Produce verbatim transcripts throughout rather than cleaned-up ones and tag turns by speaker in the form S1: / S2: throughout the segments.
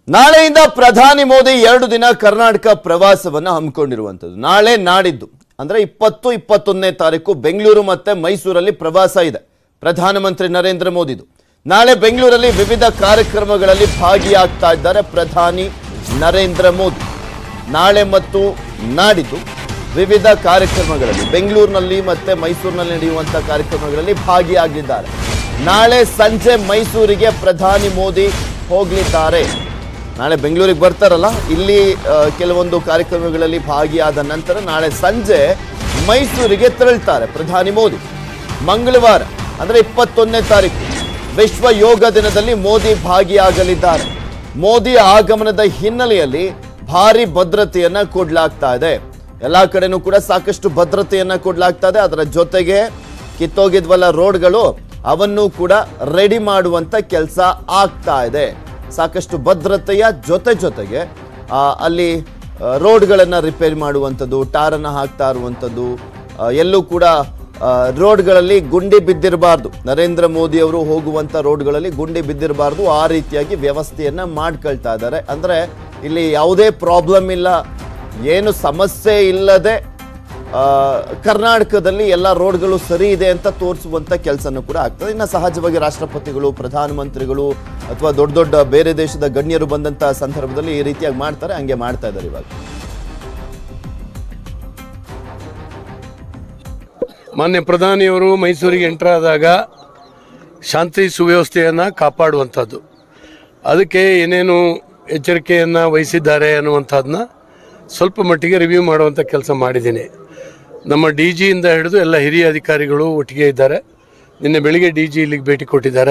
S1: ನಾಳೆಯಿಂದ ಪ್ರಧಾನಿ ಮೋದಿ ಎರಡು ದಿನ ಕರ್ನಾಟಕ ಪ್ರವಾಸವನ್ನು ಹಮ್ಮಿಕೊಂಡಿರುವಂತದ್ದು. ನಾಳೆ ನಾಡಿದ್ದು ಅಂದ್ರೆ ಇಪ್ಪತ್ತು ಇಪ್ಪತ್ತೊಂದನೇ ತಾರೀಕು ಬೆಂಗಳೂರು ಮತ್ತೆ ಮೈಸೂರಲ್ಲಿ ಪ್ರವಾಸ ಇದೆ ಪ್ರಧಾನಮಂತ್ರಿ ನರೇಂದ್ರ ಮೋದಿದು. ನಾಳೆ ಬೆಂಗಳೂರಲ್ಲಿ ವಿವಿಧ ಕಾರ್ಯಕ್ರಮಗಳಲ್ಲಿ ಭಾಗಿಯಾಗ್ತಾ ಇದ್ದಾರೆ ಪ್ರಧಾನಿ ನರೇಂದ್ರ ಮೋದಿ. ನಾಳೆ ಮತ್ತು ನಾಡಿದ್ದು ವಿವಿಧ ಕಾರ್ಯಕ್ರಮಗಳಲ್ಲಿ ಬೆಂಗಳೂರಿನಲ್ಲಿ ಮತ್ತೆ ಮೈಸೂರಿನಲ್ಲಿ ನಡೆಯುವಂತಹ ಕಾರ್ಯಕ್ರಮಗಳಲ್ಲಿ ಭಾಗಿಯಾಗಿದ್ದಾರೆ. ನಾಳೆ ಸಂಜೆ ಮೈಸೂರಿಗೆ ಪ್ರಧಾನಿ ಮೋದಿ ಹೋಗಲಿದ್ದಾರೆ. ನಾಳೆ ಬೆಂಗಳೂರಿಗೆ ಬರ್ತಾರಲ್ಲ, ಇಲ್ಲಿ ಕೆಲವೊಂದು ಕಾರ್ಯಕ್ರಮಗಳಲ್ಲಿ ಭಾಗಿಯಾದ ನಂತರ ನಾಳೆ ಸಂಜೆ ಮೈಸೂರಿಗೆ ತೆರಳುತ್ತಾರೆ ಪ್ರಧಾನಿ ಮೋದಿ. ಮಂಗಳವಾರ ಅಂದ್ರೆ ಇಪ್ಪತ್ತೊಂದನೇ ತಾರೀಕು ವಿಶ್ವ ಯೋಗ ದಿನದಲ್ಲಿ ಮೋದಿ ಭಾಗಿಯಾಗಲಿದ್ದಾರೆ. ಮೋದಿ ಆಗಮನದ ಹಿನ್ನೆಲೆಯಲ್ಲಿ ಭಾರಿ ಭದ್ರತೆಯನ್ನ ಕೊಡಲಾಗ್ತಾ ಇದೆ. ಎಲ್ಲಾ ಕಡೆನೂ ಕೂಡ ಸಾಕಷ್ಟು ಭದ್ರತೆಯನ್ನ ಕೊಡಲಾಗ್ತಾ ಇದೆ. ಅದರ ಜೊತೆಗೆ ಕಿತ್ತೋಗಿದ್ವಲ್ಲ ರೋಡ್ಗಳು, ಅವನ್ನು ಕೂಡ ರೆಡಿ ಮಾಡುವಂತ ಕೆಲಸ ಆಗ್ತಾ ಇದೆ. ಸಾಕಷ್ಟು ಭದ್ರತೆಯ ಜೊತೆ ಜೊತೆಗೆ ಅಲ್ಲಿ ರೋಡ್ಗಳನ್ನು ರಿಪೇರಿ ಮಾಡುವಂಥದ್ದು, ಟಾರನ್ನು ಹಾಕ್ತಾ ಇರುವಂಥದ್ದು, ಎಲ್ಲೂ ಕೂಡ ರೋಡ್ಗಳಲ್ಲಿ ಗುಂಡಿ ಬಿದ್ದಿರಬಾರ್ದು. ನರೇಂದ್ರ ಮೋದಿ ಅವರು ಹೋಗುವಂಥ ರೋಡ್ಗಳಲ್ಲಿ ಗುಂಡಿ ಬಿದ್ದಿರಬಾರ್ದು, ಆ ರೀತಿಯಾಗಿ ವ್ಯವಸ್ಥೆಯನ್ನ ಮಾಡ್ಕೊಳ್ತಾ ಇದ್ದಾರೆ. ಅಂದ್ರೆ ಇಲ್ಲಿ ಯಾವುದೇ ಪ್ರಾಬ್ಲಮ್ ಇಲ್ಲ, ಏನು ಸಮಸ್ಯೆ ಇಲ್ಲದೆ ಕರ್ನಾಟಕದಲ್ಲಿ ಎಲ್ಲ ರೋಡ್ಗಳು ಸರಿ ಇದೆ ಅಂತ ತೋರಿಸುವಂತ ಕೆಲಸನೂ ಕೂಡ ಆಗ್ತದೆ. ಇನ್ನು ಸಹಜವಾಗಿ ರಾಷ್ಟ್ರಪತಿಗಳು, ಪ್ರಧಾನಮಂತ್ರಿಗಳು ಅಥವಾ ದೊಡ್ಡ ದೊಡ್ಡ ಬೇರೆ ದೇಶದ ಗಣ್ಯರು ಬಂದಂತ ಸಂದರ್ಭದಲ್ಲಿ ಈ ರೀತಿಯಾಗಿ ಮಾಡ್ತಾರೆ, ಹಂಗೆ ಮಾಡ್ತಾ ಇದ್ದಾರೆ. ಇವಾಗ
S2: ಮಾನ್ಯ ಪ್ರಧಾನಿಯವರು ಮೈಸೂರಿಗೆ ಎಂಟರ್ ಆದಾಗ ಶಾಂತಿ ಸುವ್ಯವಸ್ಥೆಯನ್ನು ಕಾಪಾಡುವಂಥದ್ದು, ಅದಕ್ಕೆ ಏನೇನು ಎಚ್ಚರಿಕೆಯನ್ನು ವಹಿಸಿದ್ದಾರೆ ಅನ್ನುವಂಥದ್ದನ್ನ ಸ್ವಲ್ಪ ಮಟ್ಟಿಗೆ ರಿವ್ಯೂ ಮಾಡುವಂಥ ಕೆಲಸ ಮಾಡಿದ್ದೀನಿ. ನಮ್ಮ ಡಿ ಜಿಯಿಂದ ಹಿಡಿದು ಎಲ್ಲ ಹಿರಿಯ ಅಧಿಕಾರಿಗಳು ಒಟ್ಟಿಗೆ ಇದ್ದಾರೆ. ನಿನ್ನೆ ಬೆಳಿಗ್ಗೆ ಡಿ ಜಿ ಇಲ್ಲಿಗೆ ಭೇಟಿ ಕೊಟ್ಟಿದ್ದಾರೆ.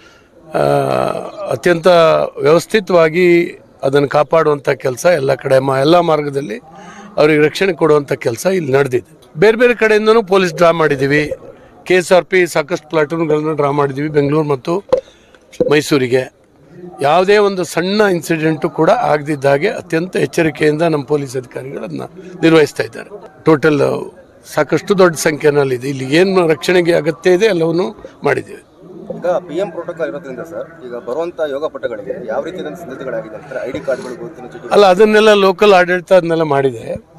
S2: ಅತ್ಯಂತ ವ್ಯವಸ್ಥಿತವಾಗಿ ಅದನ್ನು ಕಾಪಾಡುವಂಥ ಕೆಲಸ ಎಲ್ಲ ಕಡೆ ಮಾ ಎಲ್ಲ ಮಾರ್ಗದಲ್ಲಿ ಅವ್ರಿಗೆ ರಕ್ಷಣೆ ಕೊಡುವಂಥ ಕೆಲಸ ಇಲ್ಲಿ ನಡೆದಿದೆ. ಬೇರೆ ಬೇರೆ ಕಡೆಯಿಂದನೂ ಪೊಲೀಸ್ ಡ್ರಾ ಮಾಡಿದ್ದೀವಿ. ಕೆ ಎಸ್ ಆರ್ ಪಿ ಸಾಕಷ್ಟು ಪ್ಲಾಟೂನ್ಗಳನ್ನು ಡ್ರಾ ಮಾಡಿದ್ದೀವಿ ಬೆಂಗಳೂರು ಮತ್ತು ಮೈಸೂರಿಗೆ. ಯಾವುದೇ ಒಂದು ಸಣ್ಣ ಇನ್ಸಿಡೆಂಟು ಕೂಡ ಆಗದಿದ್ದಾಗೆ ಅತ್ಯಂತ ಎಚ್ಚರಿಕೆಯಿಂದ ನಮ್ಮ ಪೊಲೀಸ್ ಅಧಿಕಾರಿಗಳನ್ನ ನಿರ್ವಹಿಸ್ತಾ ಇದ್ದಾರೆ. ಟೋಟಲ್ ಸಾಕಷ್ಟು ದೊಡ್ಡ ಸಂಖ್ಯೆನಲ್ಲಿದೆ. ಇಲ್ಲಿ ಏನು ರಕ್ಷಣೆಗೆ ಅಗತ್ಯ ಇದೆ ಎಲ್ಲವನ್ನೂ ಮಾಡಿದ್ದೀವಿ.
S3: ಈಗ ಪಿ ಎಂ ಪ್ರೋಟೋಕಾಲ್ ಇರೋದ್ರಿಂದ ಸರ್, ಈಗ ಬರುವಂತ ಯೋಗ ಪಟಗಳಿಗೆ ಯಾವ ರೀತಿಯ ಸಿದ್ಧತೆಗಳಾಗಿದೆ ಅಂತ ಐ ಡಿ ಕಾರ್ಡ್ಗಳು
S2: ಅಲ್ಲ, ಅದನ್ನೆಲ್ಲ ಲೋಕಲ್ ಆಡಳಿತ ಅದನ್ನೆಲ್ಲ ಮಾಡಿದೆ.